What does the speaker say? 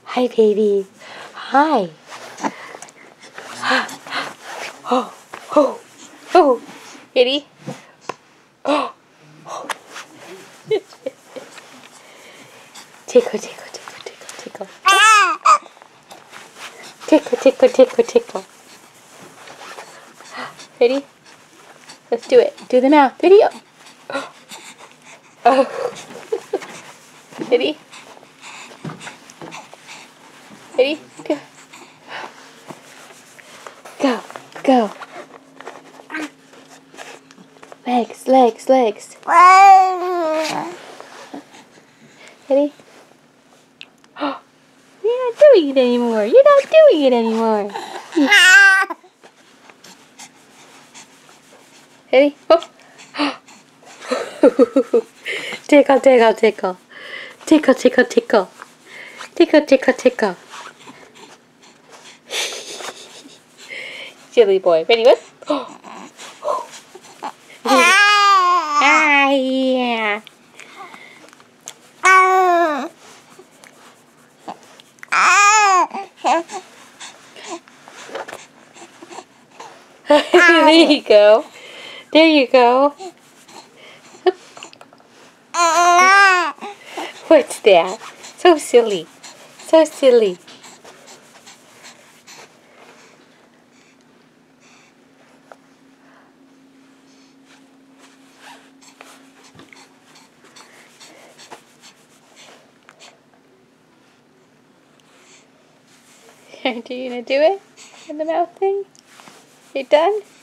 Hi, baby. Hi. Oh, oh, oh. Ready? Oh. Tickle, tickle, tickle, tickle, tickle. Tickle, tickle, tickle, tickle. Ready? Let's do it. Do the mouth. Ready? Oh. Ready? Ready? Go. Go. Go. Legs, legs, legs. Ready? Oh, you're not doing it anymore. You're not doing it anymore. Ready? Oh. Tickle, tickle, tickle. Tickle, tickle, tickle. Tickle, tickle, tickle. Silly boy. Ready? What? Oh. Ah, yeah. There you go. There you go. What's that? So silly. So silly. Are you gonna do it? In the mouth thing? You done?